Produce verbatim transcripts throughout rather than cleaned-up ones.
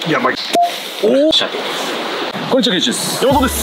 やばい。 おお。シャト。 こんにちは、ケイチです。山本です。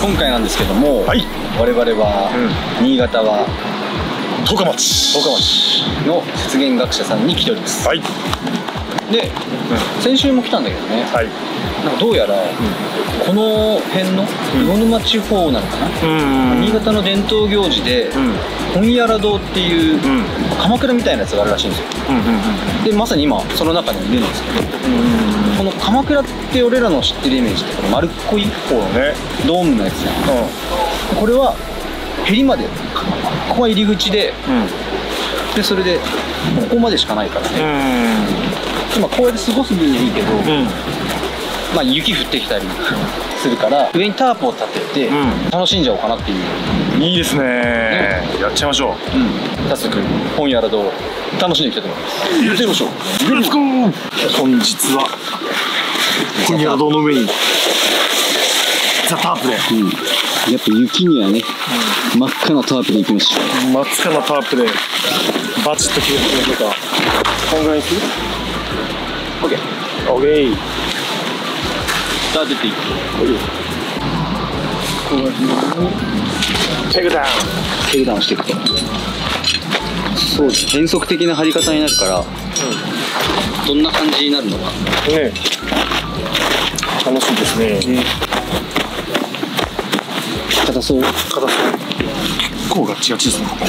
今回なんですけども、はい、我々は、うん、新潟は十日町十日町の雪原学者さんに来ております。 はい。 で、うん、先週も来たんだけどね、はい、なんかどうやら、うん、この辺の魚沼地方なのかな、うん、新潟の伝統行事で、うん、本屋良堂っていう、うん、鎌倉みたいなやつがあるらしいんですよ。でまさに今その中にいるんですけど、うん、この鎌倉って俺らの知ってるイメージってこの丸っこい、ね、ドームのやつじゃん、うん、これはへりまで、ここが入り口で、うん、でそれでここまでしかないからね、うん、今こうやって過ごす分にはいいけど、うん、まあ雪降ってきたりするから上にタープを立てて楽しんじゃおうかなっていう、うん、いいですね、ね、やっちゃいましょう。うん、早速本屋良堂楽しんでいきたいと思います。やってみましょう。レッツゴー。 本日は本屋良堂の上にザ・タープで、 うん、やっぱ雪にはね、うん、真っ赤なタープでいきましょう。 真っ赤なタープでバチッと決めていきましょうか。こんぐらいにする？ OK。 OK。 さあ出ていく。 こういうふうにテイクダウンテイクダウンしていくと、そうです。変則的な張り方になるから、うん、どんな感じになるのかね、 楽しいですね。ね、 硬そう。 硬そう。結構ガチガチですね。ここ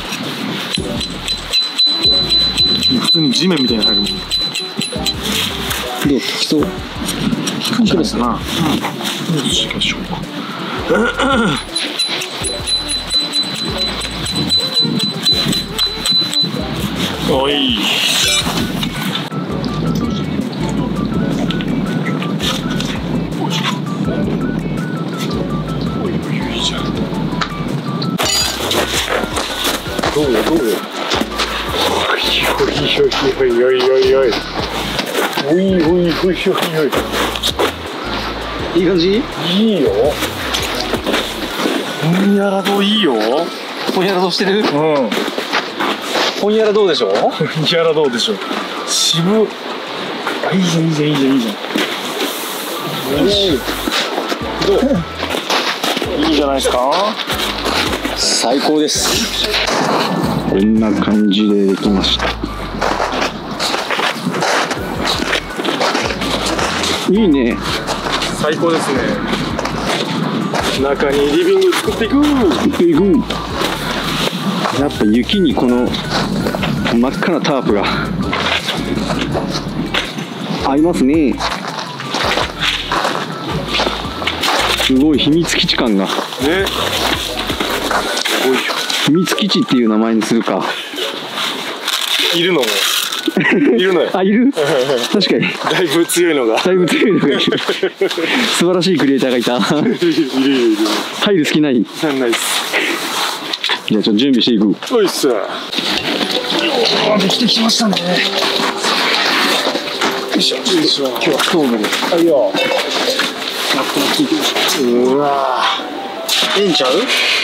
普通に地面みたいに入るもん。どう？ 効きそう？効くんじゃないかな。うん。どうしましょうか。おい。どうよどうよ。おいおいおいおいおいおい。おいおいおいおいおい。 いい感じ？ いいよ。本屋良堂いいよ。 本屋良堂してる？うん。本屋良堂でしょ？ 本屋良堂でしょ。渋。あ、いいじゃんいいじゃんいいじゃんいいじゃん。よし。どう？いいじゃないですか。 最高です。こんな感じでできました。いいね。 最高ですね。中にリビング作っていく。 作っていく。やっぱ雪にこの真っ赤なタープが合いますね。すごい秘密基地感が。ね。すごいよ。秘密基地っていう名前にするか。 いるのも。いるのよ。 あ、いる？確かに。 だいぶ強いのが。 だいぶ強いのがいる。素晴らしいクリエイターがいた。いるいるいる。入る好きない？ ないっす。 じゃあちょっと準備していく。 おいっす。できてきましたね。よいしょ。よいしょ。今日はストーブで。あ、いいよ。ラップがついてました。うわー。ええんちゃう？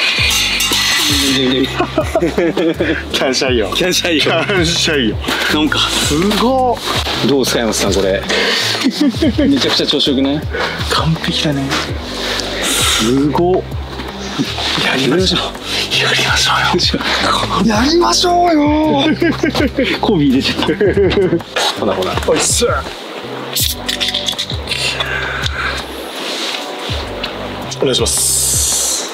キャンシャイよ。 キャンシャイよ。 キャンシャイよ。 なんかすごっ。 どうですか山本さんこれ。めちゃくちゃ調子よくない？ 完璧だね。すごっ。やりましょう。やりましょうよ。やりましょうよ。 コビー出ちゃった。ほらほら。 おいっす。お願いします。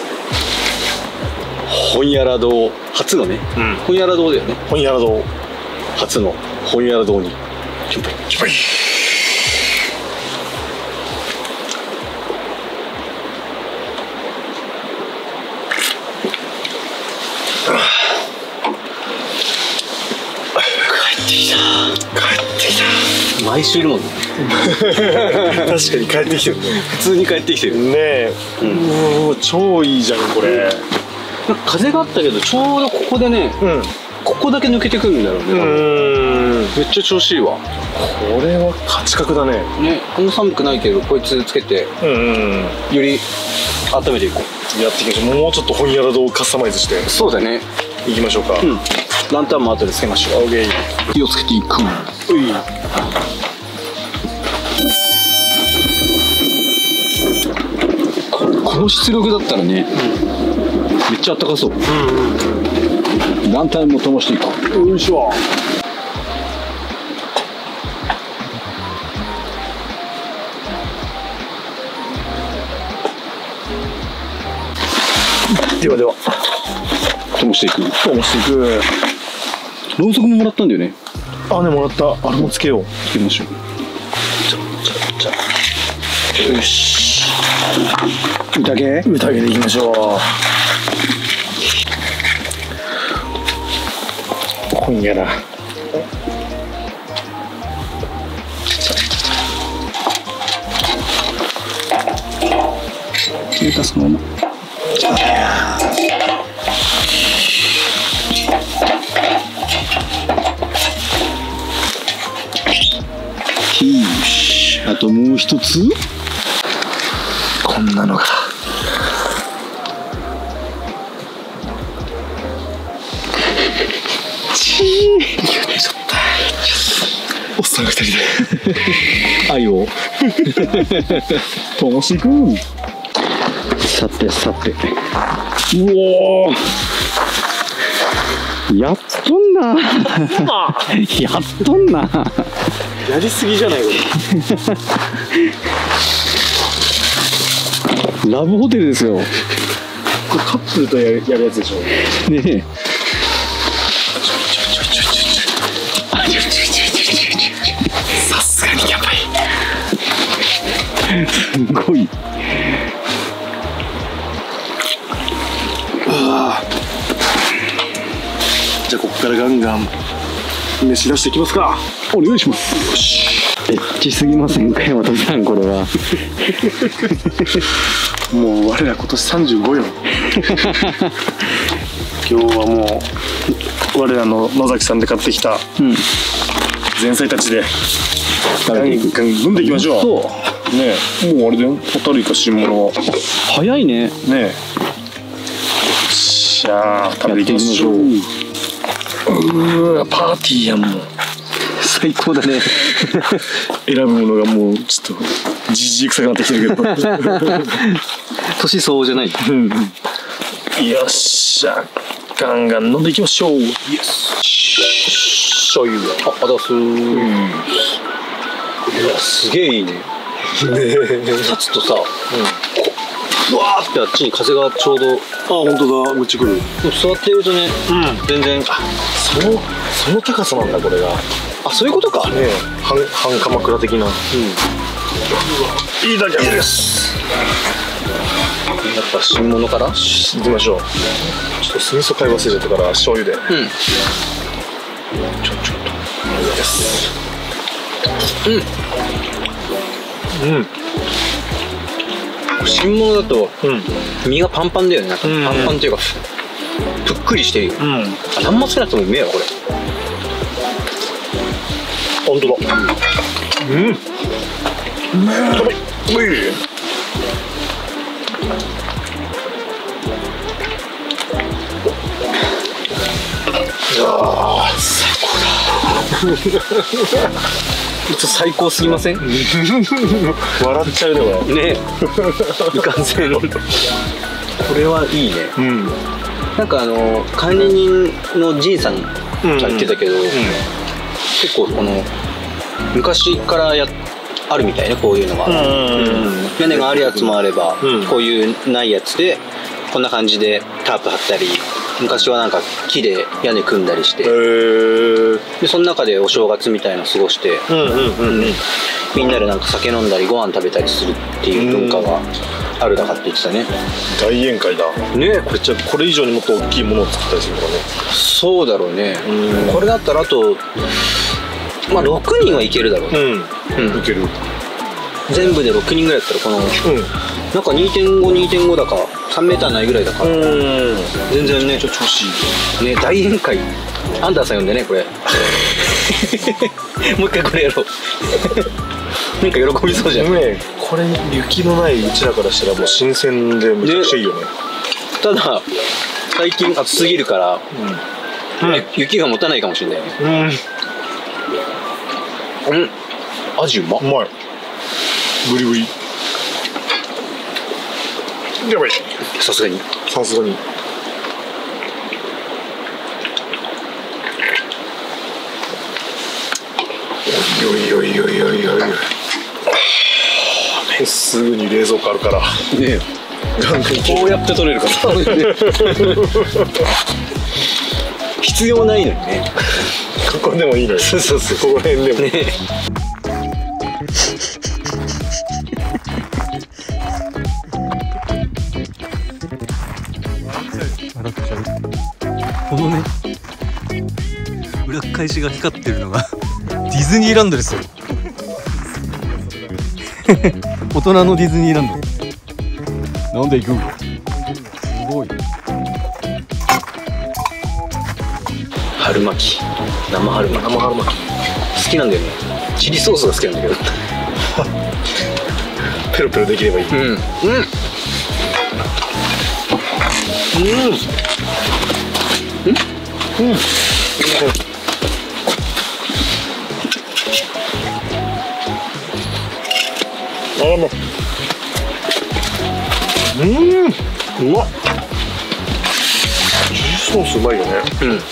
本屋良堂初のね、うん、本屋良堂だよね。 本屋良堂初の本屋良堂に乾杯。乾杯。 帰ってきた。 帰ってきた。毎週いるもんね。 確かに帰ってきてるね。 普通に帰ってきてるねえ。うん、超いいじゃんこれ。 なんか風があったけどちょうどここでね、うん、ここだけ抜けてくるんだろうね。うん、めっちゃ調子いいわ。 これは価値格だね。 ね、こんな寒くないけどこいつつけて、うんうんうん、より温めていこう。 やっていきましょう。もうちょっと本屋良堂をカスタマイズして。 そうだね。 いきましょうか。うん、 ランタンも後でつけましょう。 OK。 火をつけていく。うい。 高出力だったらね、めっちゃあったかそう。ランタンも灯していこう。 よいしょ。ではでは灯していく。 灯していく。 ろうそくももらったんだよね。 あ、ね、もらった。あれもつけよう。 つけましょう。 じゃじゃじゃよし。 宴宴でいきましょう。今夜な。 入れたそのまま。よし、あともう一つ。 こんなのが。ちー言っちゃった。おっさん二人で愛を灯していく。 さてさて、うおー、やっとんなやっとんな。 やりすぎじゃないこれ。 ラブホテルですよ。 これカップルとやるやるやつでしょ。 ねえ。 さすがにやばい。 すごい。 ああ。じゃあここからガンガン飯出していきますか。 お願いします。よし。エッチすぎませんか、山田さん、これは。 もう我ら今年さんじゅうごよ。今日はもう我らの野崎さんで買ってきた前菜たちでガンガン飲んでいきましょう。 そうねえ、もうあれだよ、ホタルイカ新物は早いね。 ねえ。よっしゃー、食べていきましょう。うわ、パーティーやん。もう最高だね。 選ぶものがもうちょっとじじい臭くなってきてるけど。 年相応じゃない。 よっしゃ、ガンガン飲んでいきましょう。イエス。醤油。 あ、あだすー。いや、すげえいいね。立つとさ、うわーってあっちに風がちょうど。あ、 本当だ、むっちゃくる。 座ってるとね、全然。 あ、そのその高さなんだこれが。 あ、そういうことか。 ねえ、半半鎌倉的な。うん。いいだけです。 やっぱ新物から行きましょう。ちょっと酢味噌買い忘れちゃったから醤油で。うん。ちょちょっと。です。うん。うん。 新物だと、うん、身がパンパンだよね。なんかパンパンっていうか、ぷっくりしてるよ。うん。あ、何もつけなくてもうめえわこれ。 本当だ。うん。うめえ。おい。ああ、最高だ。 ちょっと最高すぎません？ 笑っちゃうねこれ。 ね。いかんせん。これはいいね。うん。なんかあの管理人のじいさんが言ってたけど、うんうん、結構この昔からやあるみたいね、こういうのが。屋根があるやつもあれば、うん、こういうないやつでこんな感じでタープ張ったり。昔はなんか木で屋根組んだりして、でその中でお正月みたいなの過ごして、みんなでなんか酒飲んだりご飯食べたりするっていう文化があるだかって言ってたね。 大宴会だね。これじゃこれ以上にもっと大きいものを作ったりするのかね。 そうだろうね。これだったらあとまあろくにんはいけるだろうね。うん、いける。全部でろくにんぐらいだったらこの、うん、なんか にてんご、にてんご だかさんメーターないぐらいだから、全然ね、ちょっと調子いいね。大宴会アンダーさん呼んでね、これもう一回これやろうなんか喜びそうじゃんね。これ雪のないうちらからしたらもう新鮮でめちゃくちゃいいよね。 ただ最近暑すぎるから、うん、雪が持たないかもしれないね。うん、うん、味うまっ。 うまい。ブリブリ。 やばい。 さすがにさすがに。おいおいおいおいおいおい。すぐに冷蔵庫あるからね。こうやって取れるから必要ないのにね。 ここでもいいのよ。 そうそうそう、 ここら辺でもね。 このね裏返しが光ってるのがディズニーランドですよ大人のディズニーランド。なんで行く？すごい。 春巻き、生春巻き、 生春巻き好きなんだよね。チリソースが好きなんだけどペロペロできればいい。うんうんうん。うんうん。あらもう。うん、うまっ。チリソースうまいよね。うんうん。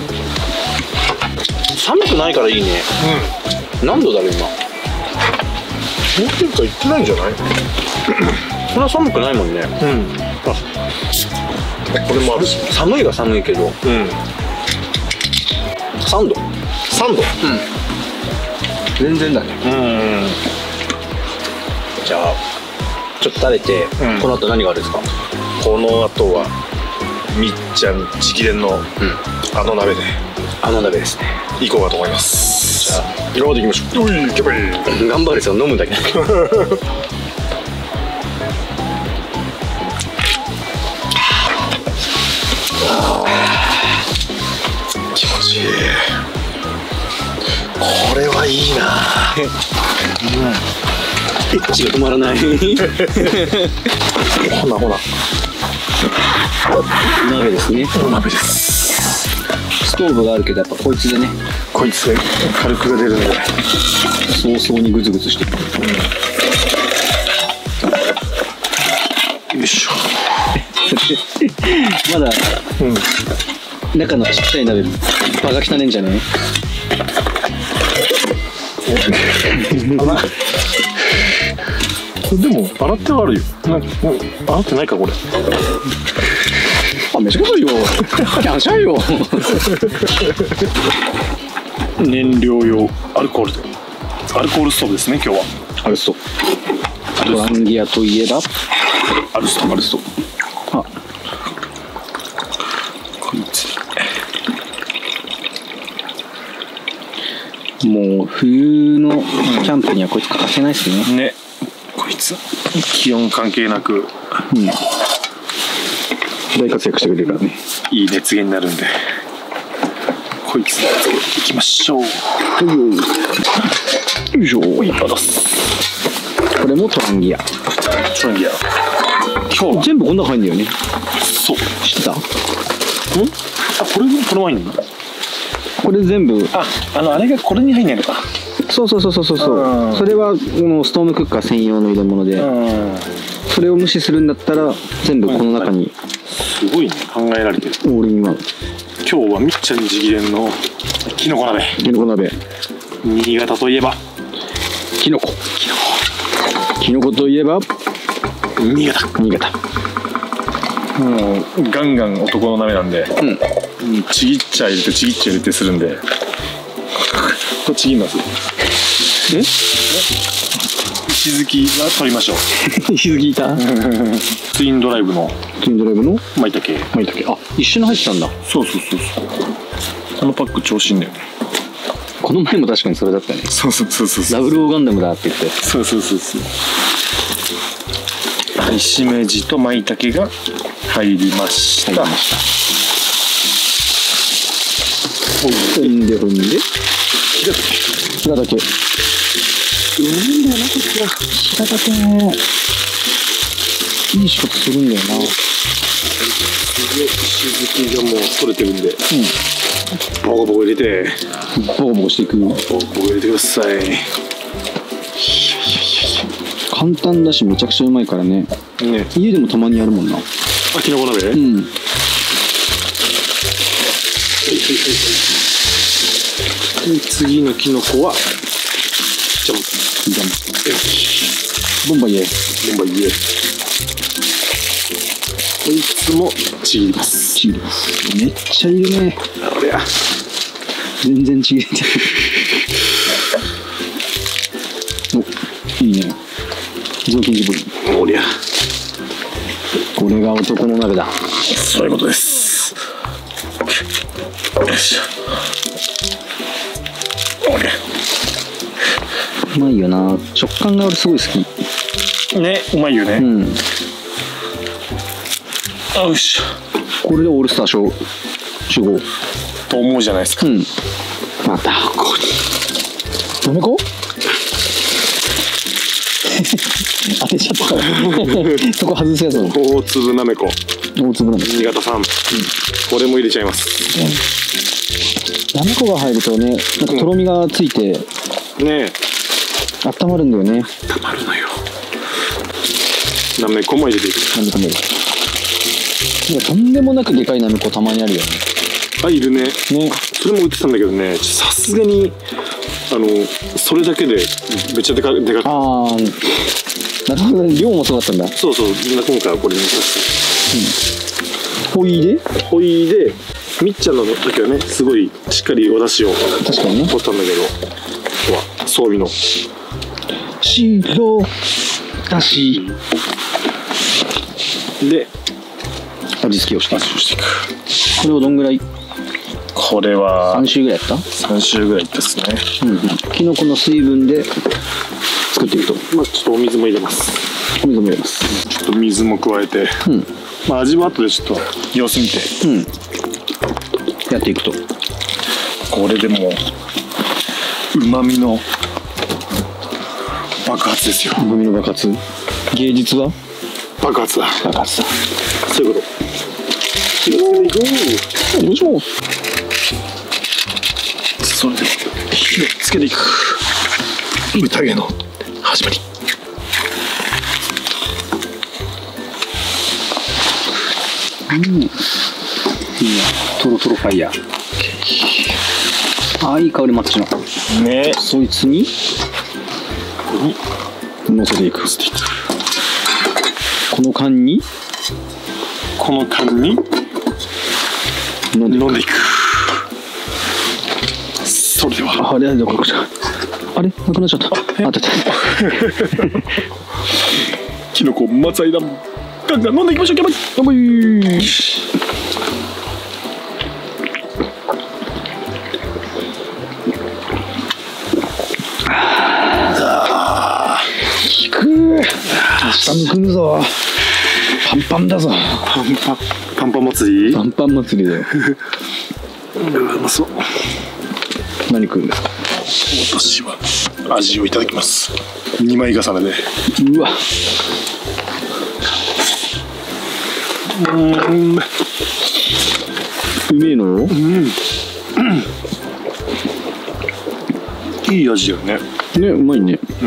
寒くないからいいね。うん。何度だろう今。 氷点下いってないんじゃない？ そんな寒くないもんね。うん。 あ、これもあるし。 寒いが寒いけど。うん。さんど。 さんど。うん。 全然だね。うん。じゃあちょっと食べて、うん、この後何があるんですか？ この後はみっちゃん直伝の、うん、あの鍋であの鍋ですね行こうかと思います。じゃあ今までいきましょう。おい行けばいい。 頑張る人は飲むだけ気持ちいい。これはいいなうんエッチが止まらないほなほな鍋ですね。 鍋です。 ストーブがあるけどやっぱこいつでね、 こいつが火力が出るので早々にグツグツしてる、 うん、よいしょまだ、うん、中のちっちゃい鍋場が汚ねんじゃないでも洗ってはあるよ。な洗ってないかこれ。 あ、めちゃくちゃいいよ。キャンシャイよ。 燃料用アルコールでアルコールストーブですね今日は。 アルスト。トランギアといえばアルストアルスト。 あ、 こいつ。 もう冬のキャンプにはこいつ欠かせないですね。 ね。こいつ気温関係なく、うん、 大活躍してくれるからね。 いい熱源になるんでこいつでいきましょう。よいしょ。いいパドス。 これもトランギア。 トランギア今日は全部こんな入んだよね。 そう知ってた？ん？ あ、これこれも入んの？ これ全部あ、あのあれがこれに入んないのか。 そうそうそうそうそうそう。それはこのストームクッカー専用の入れ物で、それを無視するんだったら全部この中に。 すごいね、考えられてる。 オールインワン。 今日はみっちゃん直伝のきのこ鍋。 きのこ鍋。 新潟といえばきのこ。きのこといえば新潟。 新潟。 もうガンガン男の鍋なんで、うん、ちぎっちゃ入れてちぎっちゃ入れてするんでこれちぎんます。え？石突きは取りましょう。 石突きいた？ ツインドライブのツインドライブのまいたけ。 まいたけ。あ、一緒に入ってたんだ。 そうそうそうそう。このパック調子いいんだよね。 この前も確かにそれだったね。 そうそうそうそう。 ダブルオーガンダムだって言って。 そうそうそうそう。はい、しめじとまいたけが入りました。入りました。 ほんでほんでひらだけ。うまいんだよなこっちが。ひらだけね。いい仕事するんだよな。 石突きがもう取れてるんで、うん、ボコボコ入れてボコボコしていく。ボコボコ入れてください。 簡単だしめちゃくちゃうまいからね。 ね、 家でもたまにやるもんな。 あ、きのこ鍋。 うん。 次のきのこはじゃんじゃん。ボンバイエ。 ボンバイエ。こいつもちぎります。 ちぎります。めっちゃいるね。 あれや。 全然ちぎれてる。お、いいね。雑巾絞り。 おりゃ。 これが男の鍋だ。 そういうことです。よいしょ。おりゃ。 うまいよな。食感が俺すごい好き。 ね、うまいよね。 うん。 よいしょ。 これでオールスター集集合と思うじゃないですか。 うん。またここになめこ当てちゃったそこ外すやつなの。 大粒なめこ、 大粒なめこ、 新潟産、うん、これも入れちゃいます。 なめこが入るとね、なんかとろみがついて、うん、ねえ温まるんだよね。 温まるのよ。なめこも入れていく。 なめこも入れる。とんでもなくでかいなめこたまにあるよね。 あ、いるね。 ね、 それも売ってたんだけどね、さすがにあのそれだけでめっちゃでかでかく。 ああ、なるほどね。量もそうだったんだ。 そうそう。今回はこれにさせて、うん、ホイでホイでみっちゃんの時はね、すごいしっかりお出汁を確かにね取ったんだけど、今日は装備の白だしで味付けをして味をしていく。 これをどんぐらい？ これはさん周ぐらいやった？ さん周ぐらいですね。 うんうん。きのこの水分で作っていくと。 まあちょっとお水も入れます。 お水も入れます。 ちょっと水も加えて、うん、まあ味は後でちょっと様子見て、 うん、やっていくと。 これでもうまみの爆発ですよ。 うまみの爆発。芸術は爆発だ。 爆発だ。 そういうこと。気をつけていこう。よいしょ。それで火をつけていく宴の始まり。 うん、いいね。トロトロファイヤー。ああ、いい香りマッチのね。 そいつに乗せていく。この間にこの間に飲んでいく。 飲んでいく。それではあれあれどこじゃあれなくなっちゃった。あったキノコ松愛だ。ガンガン飲んでいきましょう。キャバやばい。効く。明日むくむぞ。パンパンだぞ。 パンパンパンパン祭り。 パンパン祭りだよ。 うまそう。 何食うんですか？ 私は味をいただきます。にまい重ねで。 うわ。 うん。うめえの？うん。うん。 いい味よね。 ね、うまいね。 うん。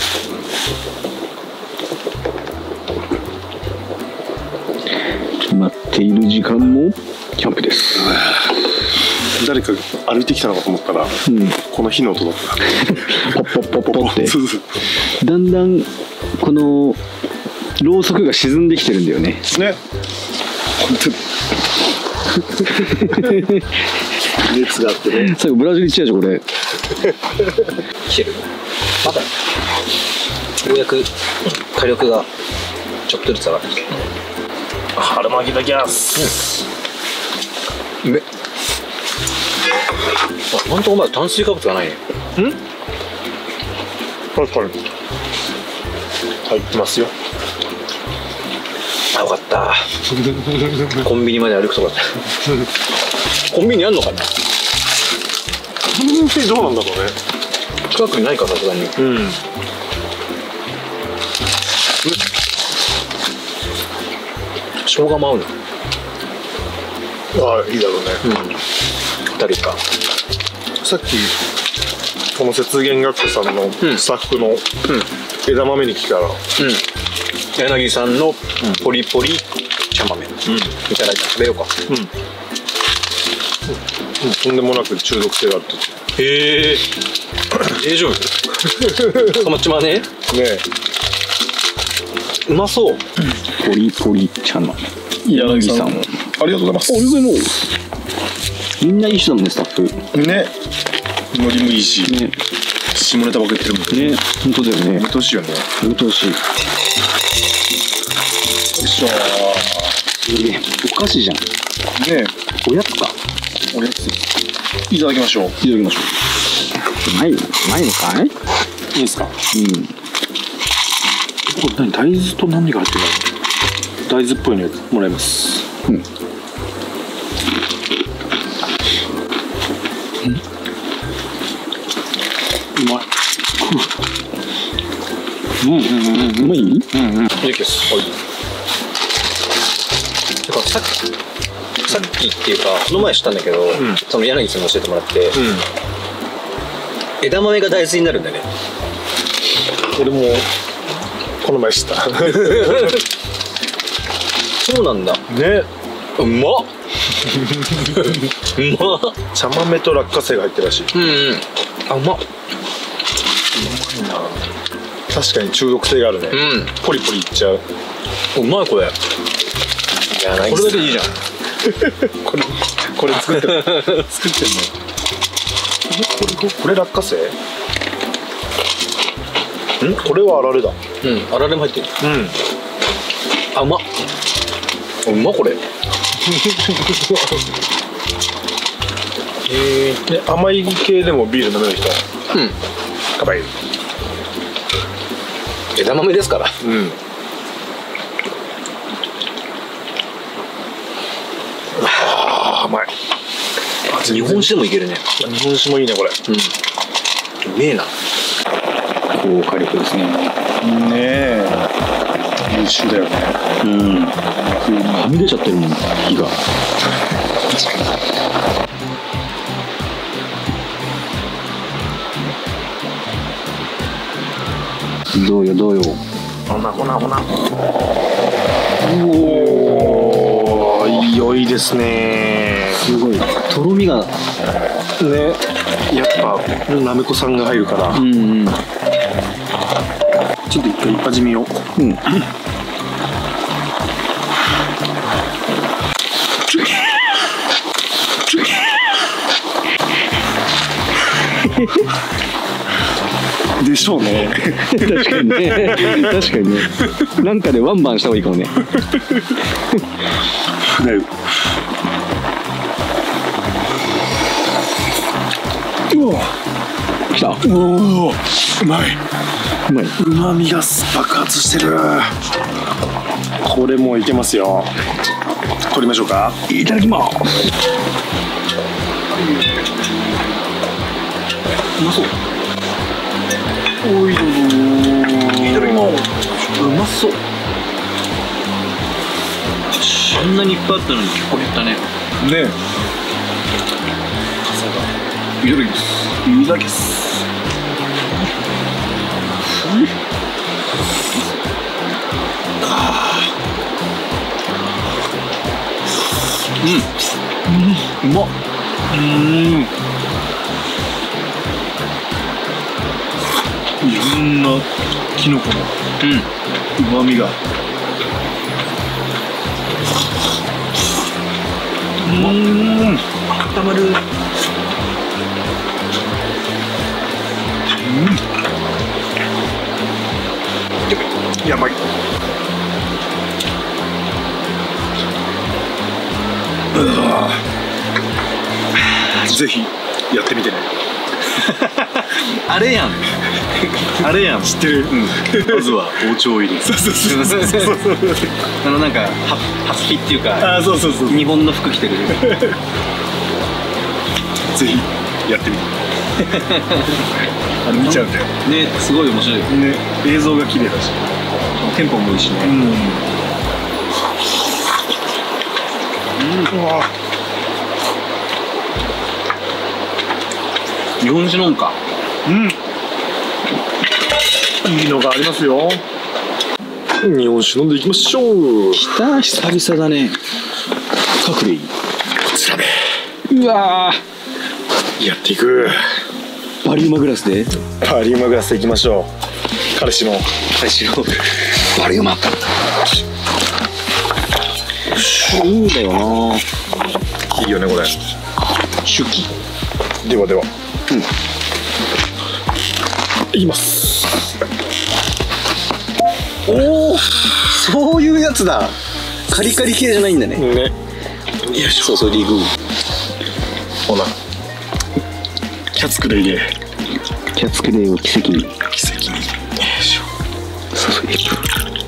待っている時間もキャンプです。 誰か歩いてきたのかと思ったら、うん、この火の音だった。 ポッポッポッポってだんだんこのろうそくが沈んできてるんだよね。 ね。本当に熱があってね。 最後ブラジル行っちゃうじゃんこれ。 来てる。まだようやく火力がちょっとずつ上がってきて。 春巻きだけやす。 うん、め本当お前炭水化物がないね。 ん？確かに入ってますよ。 あ、よかったコンビニまで歩くとかコンビニあんのかな。 コンビニってどうなんだろうね。 近くにないかさすがに。うん、生姜も合うの。 ああ、いいだろうね。 うん、誰かさっきこの雪原学徒さんのスタッフの枝豆に来たら、うん、 柳さんのポリポリ茶豆、うん、いただいて食べようか。うん、 うん、とんでもなく中毒性があると。 へえ大丈夫捕まっちまうね。ねえうまそう。 ポリポリ茶豆柳さん、ありがとうございます。 ありがとうございます。みんないい人だもんね、スタッフね。ノリもいいしね、下ネタばっか言ってるもんね。 本当だよね。 見てほしいよね。 見てほしい。よいしょー。お菓子じゃんね。おやつか。 おやついただきましょう。いただきましょう。ないのないのかい。 いいですか。うん。これ何、大豆と何が入ってるの。大豆っぽいのやつもらいます。うん。うん、うまい。うんうんうんうん。うまい。うんうん。いいです。はい。 だからさっきさっきっていうかこの前知ったんだけど、うん、その柳さんに教えてもらって、うん、枝豆が大豆になるんだね。 俺もこの前知った。 そうなんだね。 うまっ。うまっ。 茶豆と落花生が入ってるらしい。 うんうん。あ、うまっ。うまいな。 確かに中毒性があるね。うん。ポリポリいっちゃう。 うまいこれ。いや、これだけでいいじゃん。 これこれ作ってる作ってんの。これこれ落花生？ん？これはあられだ。 うん、あられも入ってる。うん。あ、うまっ。うまこれ。 えー、で甘い系でもビール飲める人。うん。かばいい。 枝豆ですから。うん。 ああ、甘い。 日本酒でもいけるね。 日本酒もいいねこれ。うん。 うめえな。 高火力ですね。 ねえ。優秀だよね。うん。 はみ出ちゃってるもん、火が。どうよどうよ。 ほなほなほな。おお、良いですね。 すごい。とろみがね、 やっぱなめこさんが入るから。うんうん。ちょっと一回味見を。うん。でしょうね。 確かにね。確かにね。なんかでワンバンした方がいいかもね。 うわ。 来た。 おお。うまい。 うまい。 うまみが爆発してる。これもういけますよ。取りましょうか。 いただきます。 うまそう。おいどうぞ。いただきます。 うまそう。あんなにいっぱいあったのに結構減ったね。ねえ。 傘が。いただきます。いただきます。 うん。うん。うまっ。うん。 いろんなキノコのうまみが。うん。 固まる。 うん。やばい。ぜひやってみてね。 あれやん。あれやん。 知ってる。うん。まずは包丁入り。そうそうそうそうそう。 あのなんかハハスキっていうか。 あ、そうそうそう。 日本の服着てる。 ぜひやってみて。あの見ちゃうんだよ。 ね、すごい面白い。 ね、映像が綺麗だし、 テンポもいいしね。うん。うん。うわ。日本酒飲むか。 うん。いいのがありますよ。 日本酒飲んでいきましょう。 きた、久々だね。カクレイ、こちらでうわーやっていく。 バリウマグラスでバリウマグラスでいきましょう。彼氏の彼氏のバリウマ。いいんだよな。 いいよねこれ。 手記。 ではでは、 うん、 いきます。 おお、そういうやつだ。カリカリ系じゃないんだね。 ね。よいしょ。 注いでいく。 ほな。キャッツクレイで。 キャッツクレイを奇跡に。 奇跡に。よいしょ。 注いでいく。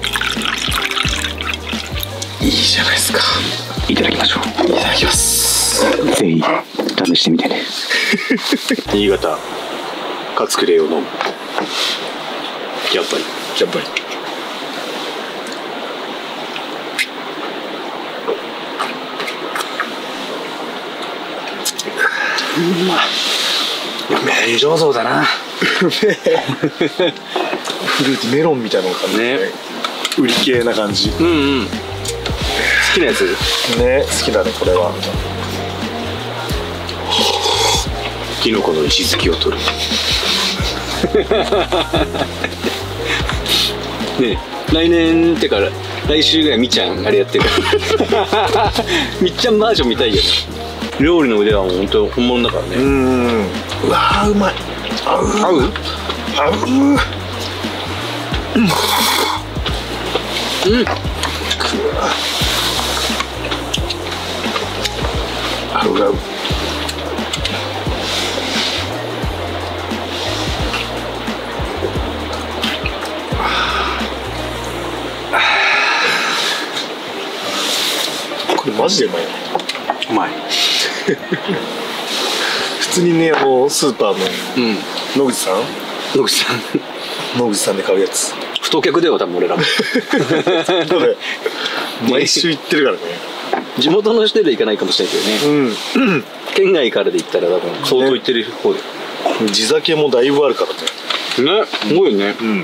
いいじゃないですか。 いただきましょう。 いただきます。 ぜひ試してみてね。 新潟カツクレイを飲む。やっぱりやっぱり。 うまい。めん上手だな。 フルーティーメロンみたいなのかね。売り系な感じ。 うんうん。好きなやつね、好きだねこれは。 キノコの石突きを取る。ねえ、来年ってから来週ぐらいみっちゃんあれやってる。みっちゃんバージョン見たいよね。料理の腕はもう本当本物だからね。 うん。うわーうまい。合う合う合う。うん。 うん。 合う合う。これマジでうまいね。 うまい。 普通にね、あのスーパーのうん野口さん野口さん野口さんで買うやつ。 太客だよ多分俺らも。 毎週行ってるからね。 地元の人で行かないかもしれないけどね。うん。県外からで行ったら多分相当行ってる方で。 地酒もだいぶあるからね。 ね、すごいよね。 うん。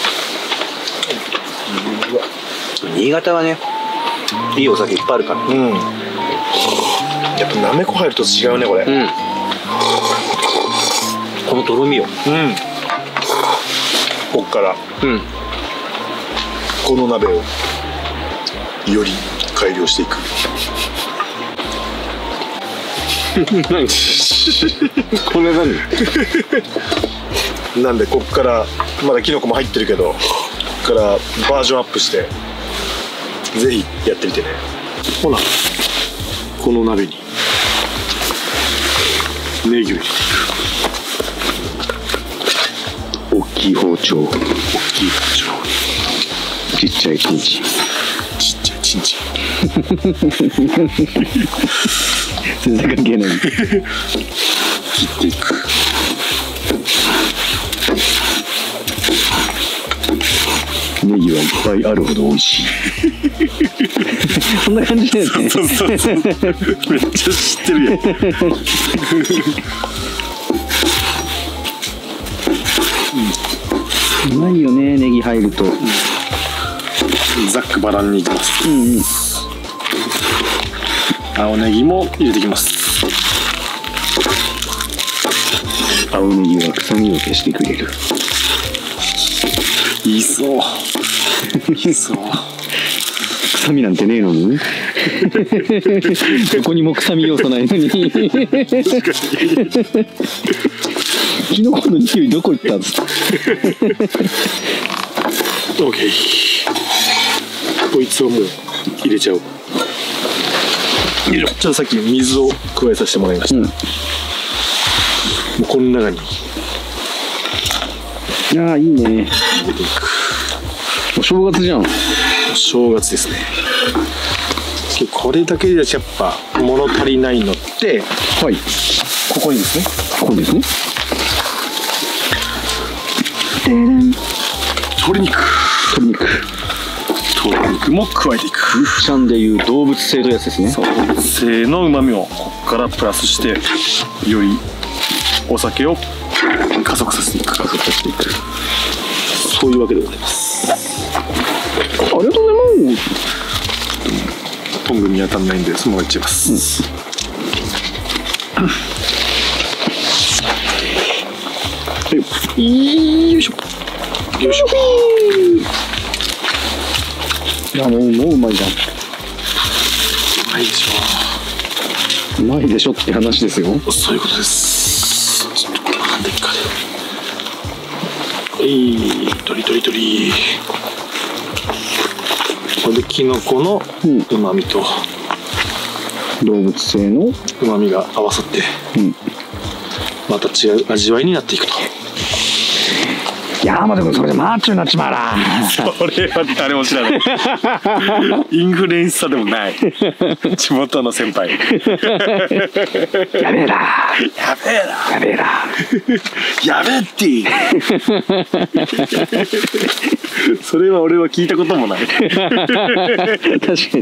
新潟はね、いいお酒いっぱいあるから。 うん。やっぱなめこ入ると違うねこれ。 うん。このとろみよ。 うん。こっからうんこの鍋をより改良していく。 何これ何なんでこっからまだキノコも入ってるけど、こっからバージョンアップしてぜひやってみてね。ほなこの鍋にネギを入れていく。 大きい包丁、 大きい包ちっちゃいチンチン、 丁、ちっちゃいチンチン。 全然関係ない。 切っていく。 ネギはいっぱいあるほど美味しい。そんな感じだよね。 そうそうそう。めっちゃ知ってるやん。 うまいよね、ネギ入ると。 ざっくばらんにいきます。 うんうん。 青ネギも入れていきます。 青ネギは臭みを消してくれる。 いいそう。いいそう。 臭みなんてねえのに。どこにも臭み要素ないのに。キノコの匂いどこ行ったんですか。 オッケー。こいつをもう入れちゃおう。ちょっとさっき水を加えさせてもらいました。うん、もうこの中にああいいね。 入れていく。 お正月じゃん。 お正月ですね。これだけでやっぱ物足りないのって、 はい、 ここにですね。 ここですね。 鶏肉。 鶏肉。 鶏肉も加えていく。 みっちゃんでいう動物性というやつですね。 動物性の旨味をここからプラスして、よりお酒を加速させていく。加速させていく。そういうわけでございます。 りがとうございます。 トングに当たんないんでそのままいっちゃいます、 うん、よいしょよいしょ。いやもうもううまいじゃん。 うまいでしょうまいでしょって話ですよ。 そういうことです。ちょっとこのハンディかでえいとりとりとりこれでキノコのうまみと動物性のうまみが合わさって、うん、また違う味わいになっていくと。 山本君それでマッチョになっちまうな。 それは誰も知らないインフルエンサーでもない地元の先輩やべえなやべえなやべえなやべえってそれは俺は聞いたこともない確かに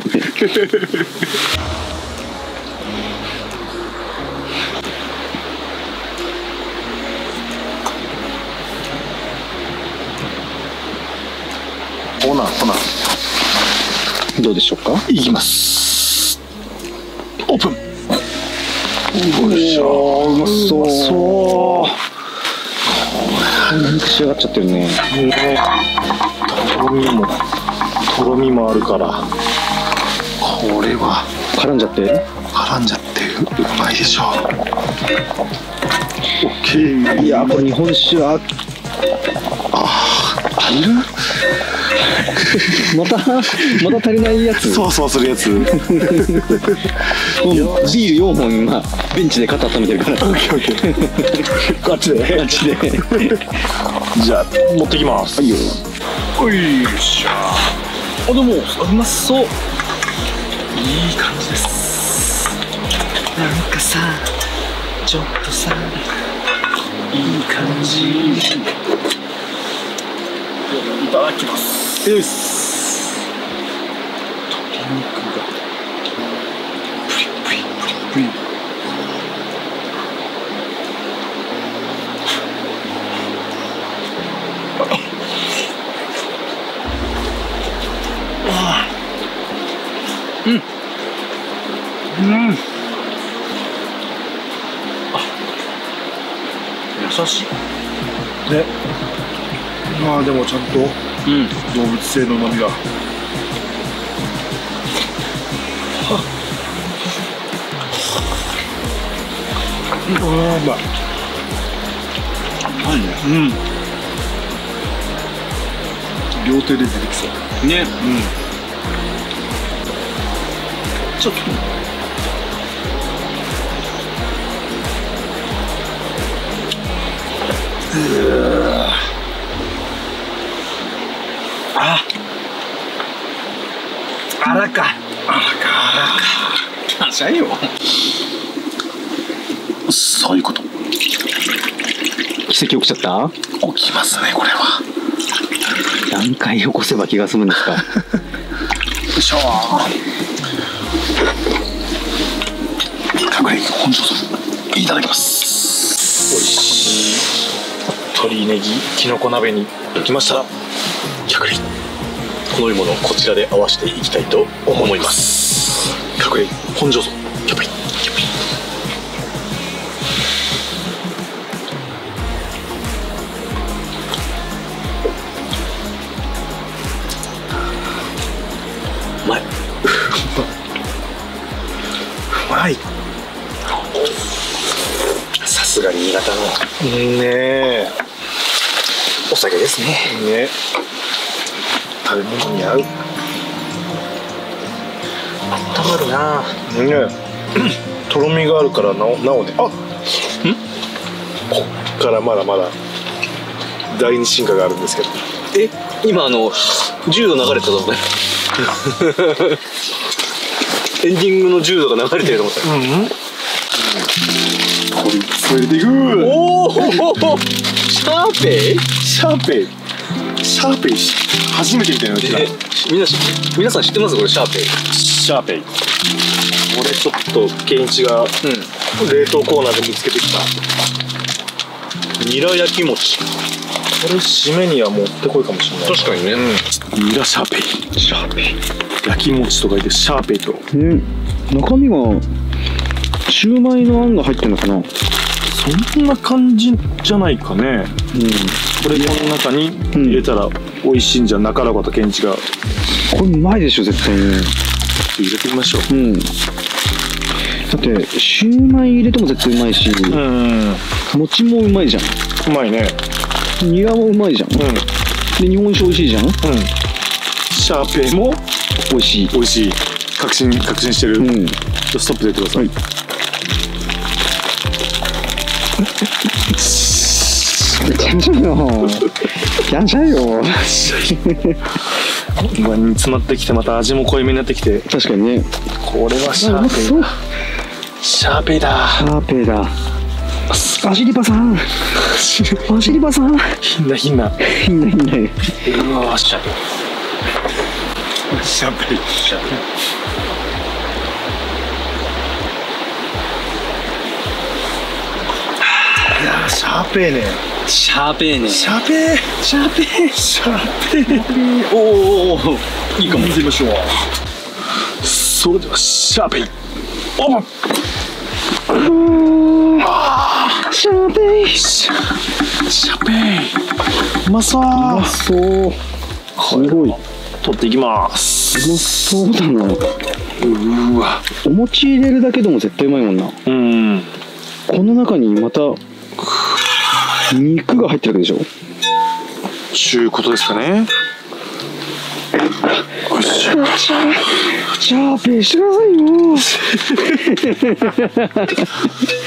ほなほなどうでしょうか。 いきます。オープン。よいしょ。うまそう。うまそう。 なんか仕上がっちゃってるね。ね。 とろみもとろみもあるから。これは絡んじゃって。 絡んじゃってうまいでしょう。オッケー。 いやこれ日本酒は。 ああ足りる。 またまた足りないやつ。 そうそうするやつ。 ビールよんほん今ベンチで肩温めてるから。 こっちであっちで。 じゃあ持ってきます。 はいよ。 おいよっしゃ。あでもうまそう。いい感じです。 なんかさちょっとさいい感じ。 いただきます。よし。鶏肉がプリプリプリプリ。 うんうんあ優しいね。まあでもちゃんと動物性の旨味が、うん、あーうまい。 何ね。 うん。両手で出てきそう。 ね。うん。 ちょっと。うーあ。あらか。 あらか。 あしゃいよ。 そういうこと。 奇跡起きちゃった。 起きますねこれは。 何回起こせば気が済むんですか。 よいしょ。角煮本上手いただきます。おいしい鶏ネギきのこ鍋にできましたら角煮このいものをこちらで合わせていきたいと思います。角煮本上手キャピキャピ。うまい。うまい。さすが新潟のねえお酒ですね。ね食べ物に合う。あったまるな。ねとろみがあるからなおなおね。あんこっからまだまだ第二進化があるんですけど。 え今あのじゅうど流れてたと思ったエンディングのじゅうどが流れてると思った。うん、うん、 これ連れていく。 おおシャーペイシャーペイシャーペイ初めて見たよ。 みんな皆さん知ってますこれシャーペイ。 シャーペイ俺ちょっとケンイチが冷凍コーナーで見つけてきたニラ焼き餅。 これ締めにはもってこいかもしれない。 確かにね。 ニラシャーペイ、シャーペイ、焼き餅とか言ってシャーペイと。 ね、中身がシューマイのあんが入ってんのかな。 そんな感じじゃないかね。うん、これこの中に入れたら美味しいんじゃなかろうかとケンチが。 これうまいでしょ絶対に。 入れてみましょう。 うん。だってシューマイ入れても絶対うまいし、うん、餅もうまいじゃん。 うまいね。 ニラもうまいじゃん。うん、で日本酒美味しいじゃん。うん。 シャーペイも美味しい。 美味しい。確信確信してる。うん。ストップで言ってください。はいやんちゃうよ。やんちゃうよ。今煮詰まってきて、また味も濃いめになってきて。 確かにね。 これはシャーペイだ。シャーペイだ。 シャーペイだ。アシリパさん。アシリパさん。 ひんなひんな。 ひんなひんな。 うわシャーペイ。シャーペイ。シャーペイ。いやシャーペイね。 シャーペイね。 シャーペイ。 シャーペイ。 シャーペイ。 おおおお。いいかも。 見てみましょう。それではシャーペイ。オープン。 シャーペイ。 シャーペイ。うまそう。うまそう。すごい。 取っていきます。 うまそうだな。 うわ。 お餅入れるだけでも絶対うまいもんな。うん。この中にまた肉が入ってるわけでしょ。 ちゅうことですかね。よし。 シャーペイしてくださいよ。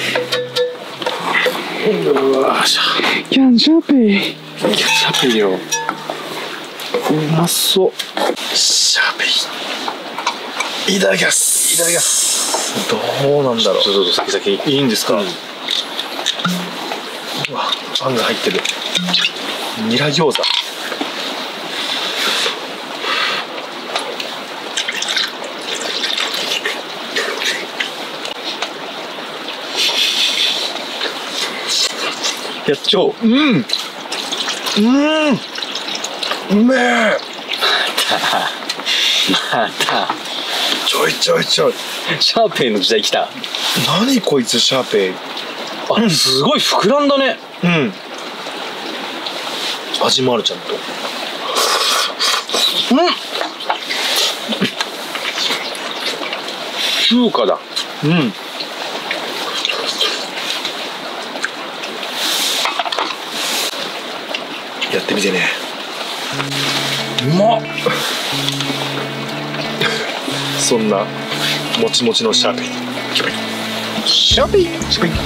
うわしゃ。 キャンシャーペイ。 キャンシャーペイよ。うまそう。シャーペイ。いただきます。いただきます。どうなんだろう。 どうぞ先々。 いいんですか。うん、うわ、あんが入ってる。ニラ餃子。やっちゃおう。うん。うん。うめえ。 また。 ちょいちょいちょい。 シャーペイの時代来た。 何こいつシャーペイ。 あ、うん、すごい膨らんだね。 うん。味もあるちゃんと。 うん。中華だ。 うん。やってみてね。うまっ。そんなもちもちのシャーペイ。シャーペイ。シャーペイ。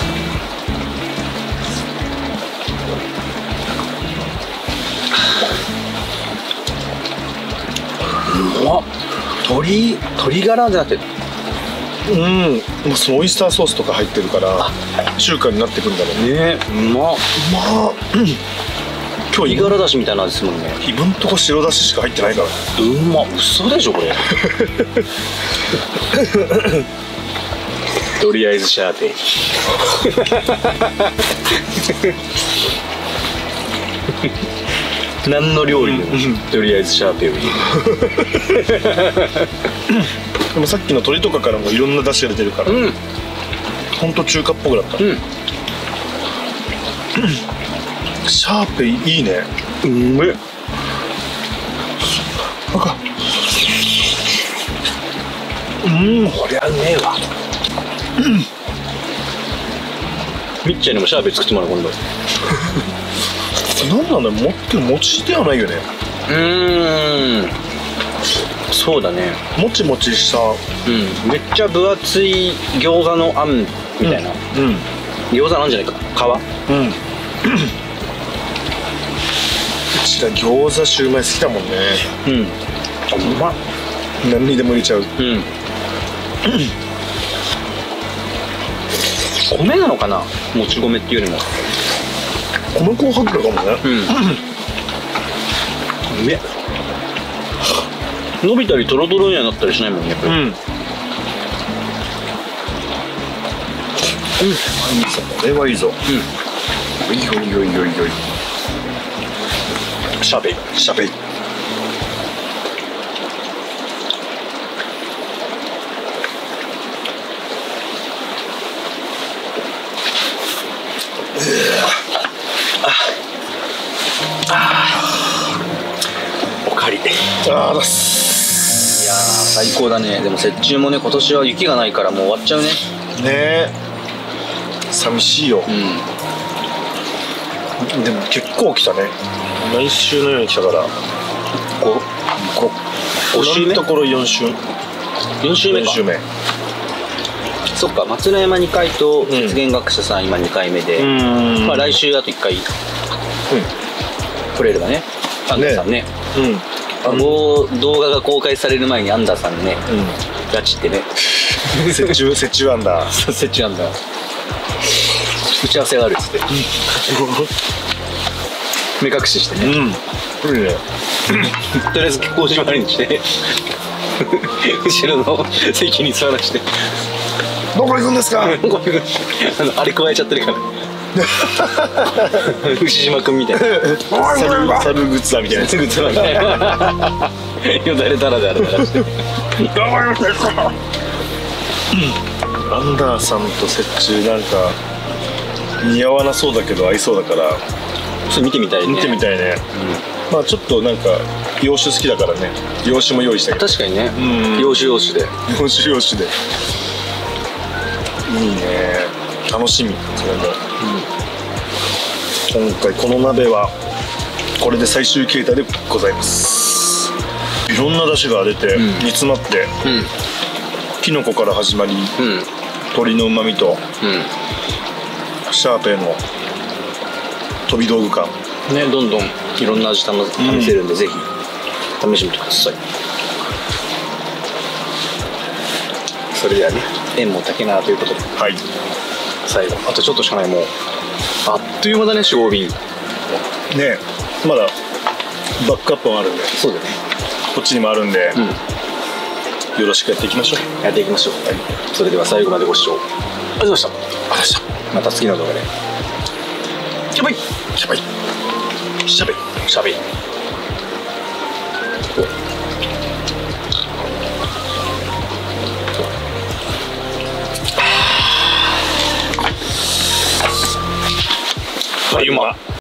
うまっ。鶏鶏ガラだって。 うん、そのオイスターソースとか入ってるから中華になってくるんだろうね。うまっ。 まあ、うん、 今日鶏ガラだしみたいな味ですもんね。 今んとこ白だししか入ってないからね。 うまっ。嘘でしょこれ。とりあえずシャーペイ。何の料理でも、うん、とりあえずシャーペイを入れる。 でもさっきの鶏とかからもいろんな出汁が出てるから、うん、ほんと中華っぽくなった、うん、シャーペイいいね。 うめっ。 なんかうんこりゃうめえわ。 うんみっちゃんにもシャーペイ作ってもらう今度。 なんなんだろう、もってもちではないよね。 うーんそうだね。 もちもちした、 うん、めっちゃ分厚い餃子のあんみたいな、うんうん、餃子なんじゃないか皮。うんうちら餃子シューマイ好きだもんね。うんうまっ。何にでも入れちゃう。うん米なのかな、もち米っていうよりも米粉入ってるかもね。 うんうめっ。伸びたりトロトロにはなったりしないもんねこれ。うん、うん、 これはいいぞ。うん、いいよいいよいいよいいよ。 シャベイシャベイ。 おかり。 ああだっす。いやー最高だね。でも雪中もね今年は雪がないからもう終わっちゃうね。 ねえ寂しいよ。うん、でも結構来たね。毎週のように来たからごご週目のところよん週よん週目か。 よん週目。 そっか、松之山にかいと雪原学者さん今にかいめで、まあ来週あといっかい来れればね。アンダーさんね、あの動画が公開される前にアンダーさんねガチってね雪中雪中アンダー雪中アンダー打ち合わせがあるっつって目隠ししてね、 うん、いいねとりあえず結構締まりにして後ろの席に座らしてどこ行くんですかあのあれ加えちゃってるから牛島君みたいなサルグッズだみたいなすぐつまみたいなよだれだらだらだらしてアンダーさんと雪中なんか似合わなそうだけど合いそうだからちょっと見てみたいね。 見てみたいね、うん、まあちょっとなんか洋酒好きだからね洋酒も用意したけど確かにね、うん、洋酒洋酒で洋酒洋酒でいいね楽しみそれも、うん、今回この鍋はこれで最終形態でございます。いろんな出汁が出て、うん、煮詰まって、うん、きのこから始まり、うん、鶏のうまみと、うん、シャーペイの飛び道具感ね、どんどんいろんな味試せるんで、うん、ぜひ試してみてください。それではね、縁も竹縄ということで、はい、最後あとちょっとしかない。もうあっという間だね。よん便ねえ、まだバックアップもあるんで。 そうだね、 こっちにもあるんで、うん、よろしくやっていきましょう。 やっていきましょう、はい、それでは最後までご視聴ありがとうございました。ありがとうございました。また次の動画でしゃべいしゃべいしゃべいしゃべいはい、うまっ。